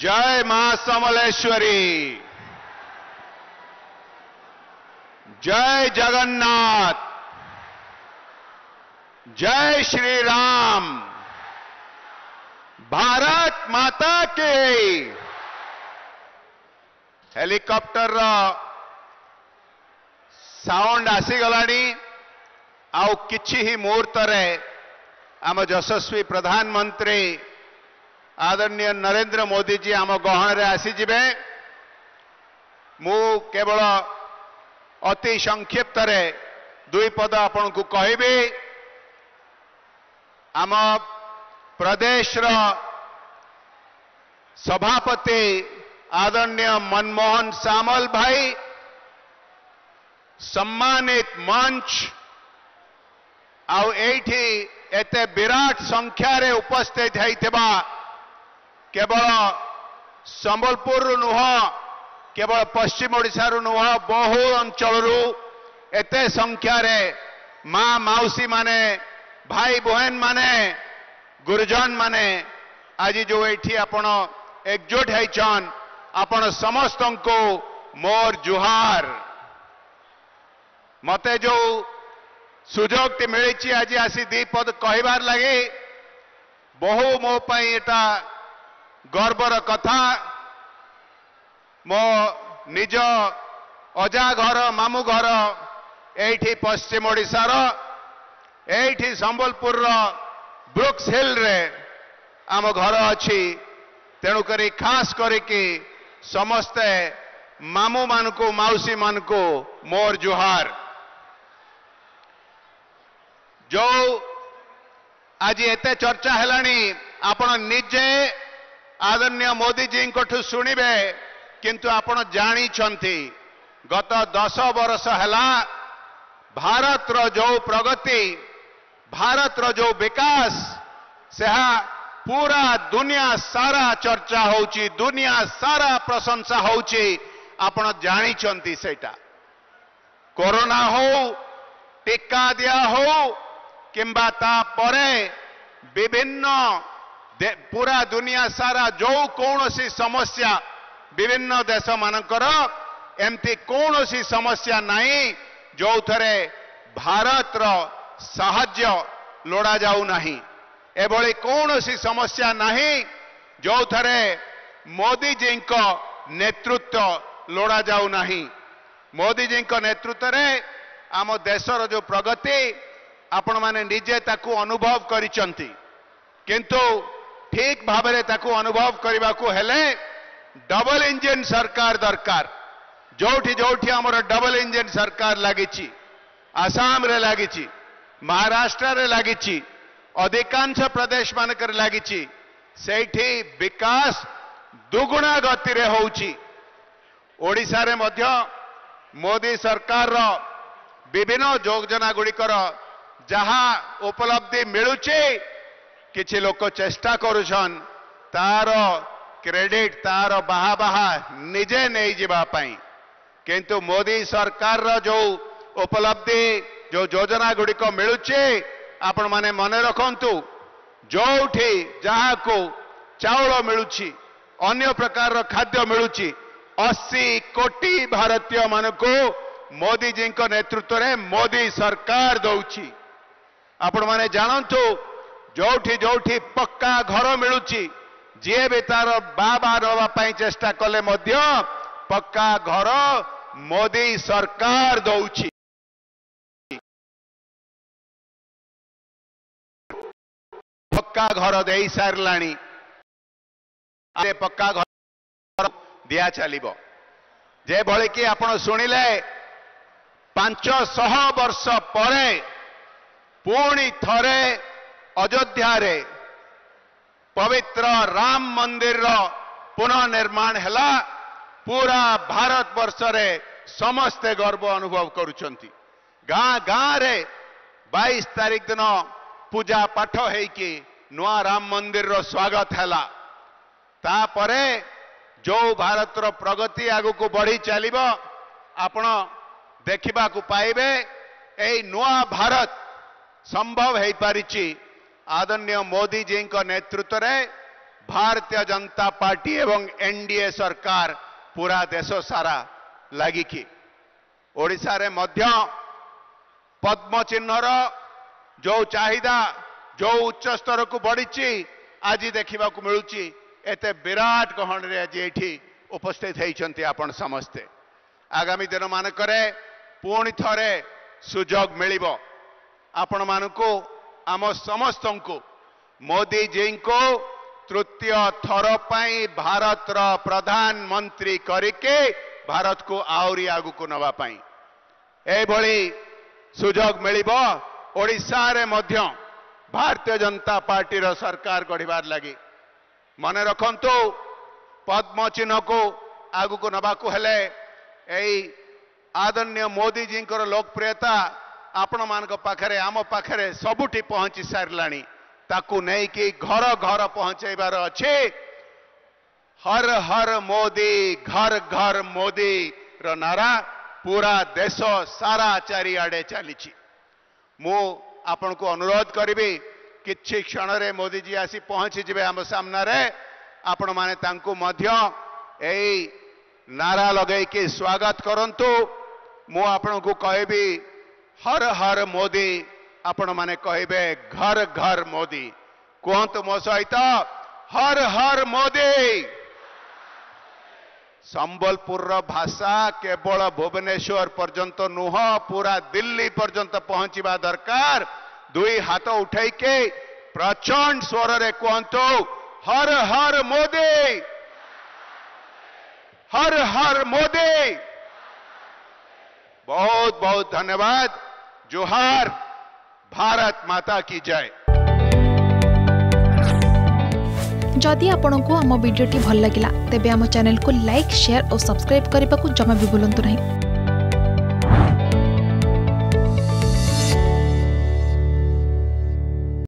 जय मां समलेश्वरी, जय जगन्नाथ, जय श्री राम, भारत माता के। हेलिकॉप्टर साउंड आसीगलानी। आउ किछि ही मुहूर्त रे आम यशस्वी प्रधानमंत्री आदरणीय नरेंद्र मोदी जी आम गहन रे आसीजिबे। मु केवल अति संक्षिप्त रे दुई पद आपन को कहबी। आम प्रदेश रो सभापति आदरणीय मनमोहन सामल भाई, सम्मानित मंच आउ एठी एते विराट संख्या रे उपस्थित होइथिबा केवल संबलपुर नुह, केवल पश्चिम ओडिशा नुह, बहु अंचल एते संख्या रे मां माउसी माने, भाई बहन माने, गुरुजन माने आज जो एठी आपण एकजुट होइछन, आपण समस्त को मोर जुहार। मते जो सुजोग टी मिली आज आसी दी पद कहबार लगे बहु मो पाई एटा गर्वर कथा। मो निज अजा घर मामू घर एठी पश्चिम ओडिशा रो एठी संबलपुर रो ब्रुक्स हिल रे आम घर अच्छी। तेणु करी खास करिकी समस्ते मामू मान को माउसी मान को मोर जुहार। जो आज एते चर्चा हेलानी आपण निजे आदरणीय मोदी जी को शुणिबे, किंतु आपण जानी छंती गत 10 वर्ष हैला भारत रो जो प्रगति, भारत रो जो विकास से पूरा दुनिया सारा चर्चा होची, दुनिया सारा प्रशंसा होची। आपण जानी छंती सेटा कोरोना हो, टीका दिया हो, किंबा ता परे विभिन्न पूरा दुनिया सारा जो कौनसी समस्या विभिन्न देश मानकर एमती कौनसी समस्या नहीं जो थरे भारत रो साहाय्य लोड़ा जाऊ नहीं। एभली कौनसी समस्या नहीं जो थरे मोदी जी को नेतृत्व लोड़ा जाऊ नहीं। मोदी जी को नेतृत्व रे आम देशर जो प्रगति आपण माने निजे ताकू अनुभव करिसंती, किंतु ठीक भाबरे ताकू अनुभव करबा को हेले डबल इंजन सरकार दरकार। जोठी जोठी हमर डबल इंजन सरकार लागिची, आसाम रे लागिची, महाराष्ट्र रे लागिची, अधिकांश प्रदेश मानकर लागिची, सेठी विकास दुगुणा गति रे होउची। ओडिशा रे मध्य मोदी सरकार रो विभिन्न योजना गुड़िकर जहा उपलब्धि मिलुचे, किछि लोक चेष्टा करुछन तार क्रेडिट, तार बाहा बाहा निजे नहीं जीवा पाई। किंतु मोदी सरकार रो जो उपलब्धि, जो योजना गुड़िक मिलुचे, आपण माने मने रखंतु जोठी जहा को चाउल मिलुची, अन्य प्रकार रो खाद्य मिलुची, 80 कोटी भारतीय मान को मोदी जी को नेतृत्व रे मोदी सरकार दउची। आपण माने जानंतु जोठी जोठी पक्का घर मिलुची, जे भी तार बाबा रवा पाई चेष्टा कले मध्य पक्का घर मोदी सरकार दउची। पक्का घर देई सारलाणी, आरे पक्का घर दिया चलिबो। जे भली कि आपण सुनिले 500 वर्ष परे पुणी थरे अयोध्या रे पवित्र राम मंदिर रो पुनः निर्माण हैला। पूरा भारत वर्ष रे समस्ते गर्व अनुभव करुछंती। गाँ गाँ रे 22 तारीख दिन पूजा पाठ हेकी नुआ राम मंदिर रो स्वागत हैला। तापरे जो भारत रो प्रगति आगु को बढ़ी चलिबो आपण देखिबा को पाइबे। एई नुआ भारत संभव है पारिची आदरणीय मोदी जी को नेतृत्व रे भारतीय जनता पार्टी एवं एनडीए सरकार पूरा देश सारा लगिकी ओडिशा रे मध्य पद्म चिन्हर जो चाहिदा जो उच्च स्तर को बढ़ी आज देखा मिलूची एते विराट गहन रे आज एठी उपस्थित होती आपण समस्ते आगामी दिन मानकरे पुणी थरे सुजोग मिलिबो आपण मानकु आम समस्त को मोदी जी को तृतीय थर पाई भारत रो प्रधानमंत्री करके भारत को आउरी आगु को नवा पाई ए भली सुजोग मिलिबो ओडिशा रे मध्य भारतीय जनता पार्टी रो सरकार गढ़िबार लगी मने रखंतु पद्म चिन्ह को आगु को नबा को हेले एई आदरणीय मोदी जी को लोकप्रियता आपण मान पाखरे आम पाखरे सबुठी पहुंची सारलानी ताकू नहीं कि घर घर पहुंचेबार अच्छे हर हर मोदी घर घर मोदी रो नारा पूरा देश सारा चारिआडे चली मु आपण को अनुरोध करी किछि क्षण रे मोदी जी आसी पहुंची जिबे आम सामना रे आपण माने तांकु मध्य एई नारा लगै के स्वागत करंतु मु आपण को कहबी हर हर मोदी आपण माने कहबे घर घर मोदी कहतु मो सहित हर हर मोदी संबलपुर भाषा केवल भुवनेश्वर पर्यंत नुह पूरा दिल्ली पर्यंत पहुंचवा दरकार दुई हाथ उठाई के प्रचंड स्वर रे कहतु हर हर मोदी हर हर मोदी। बहुत बहुत धन्यवाद। जोहार। भारत माता की जय। जदि आपंक आम भिडी भल लगा तेब आम चैनल को लाइक शेयर और सब्सक्राइब करने को जमा भी भूलु नहीं।